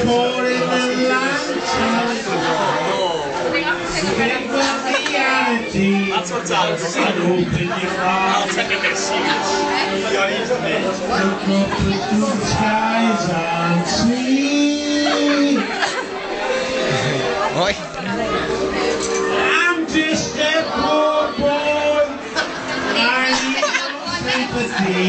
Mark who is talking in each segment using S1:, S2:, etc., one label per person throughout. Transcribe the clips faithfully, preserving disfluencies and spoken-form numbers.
S1: more in the land. Reality.
S2: That's what's out.
S1: And open your
S2: I'll
S1: eyes.
S2: take it this serious.
S1: Look up at the skies and see.
S3: Oi.
S1: I'm just a poor boy. I need sympathy.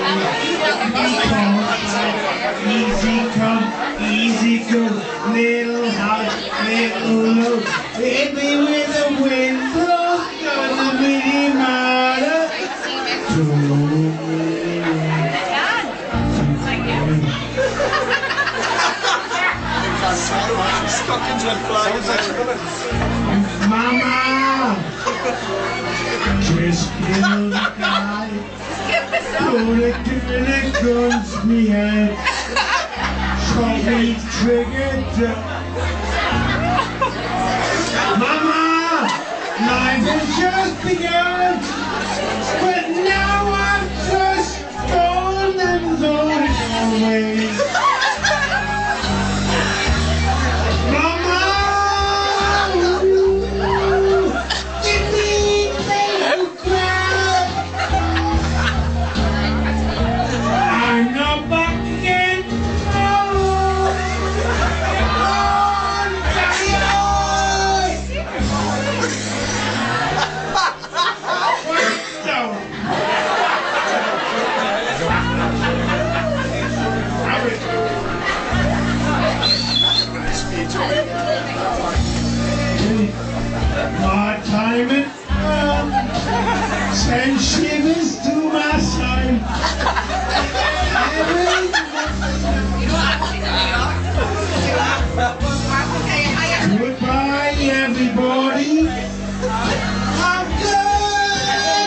S1: Easy come, easy go. Little house, little low. Hit me with the wind blows. Doesn't really matter to me. Mama, just kill the guy. Put a gun against me head. Shot me triggered. Mama, life has just begun. But now I'm just gone and thrown away. My time it come, send shivers to my side. Goodbye, everybody. I'm good.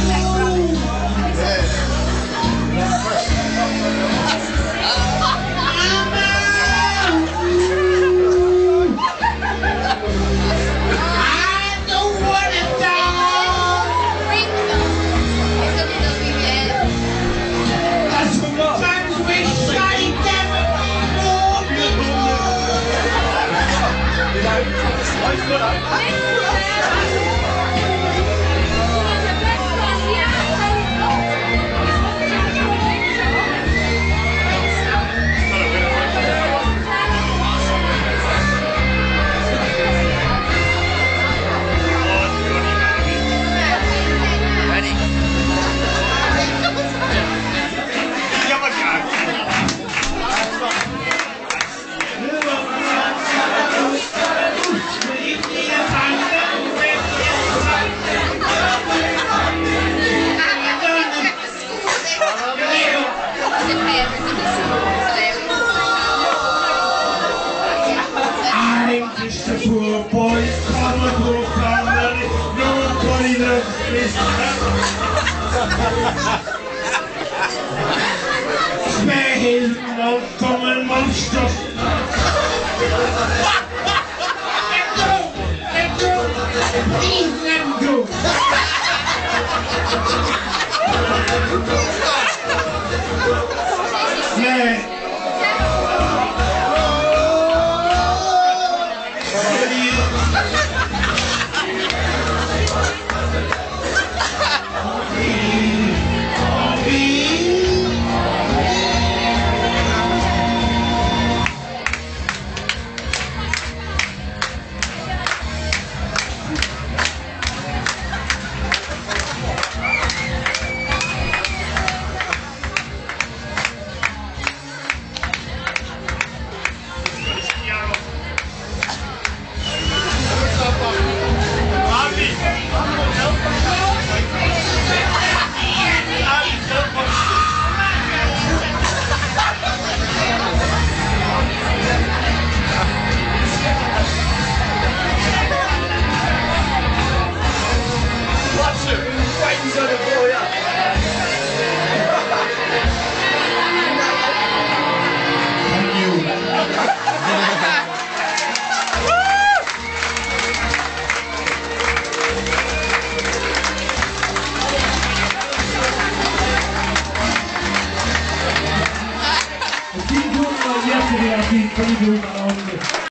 S1: I'm just a poor boy, from a poor family, nobody loves me. Spare his love from a monster. Let go! Let go! Please let him go! Yeah. you.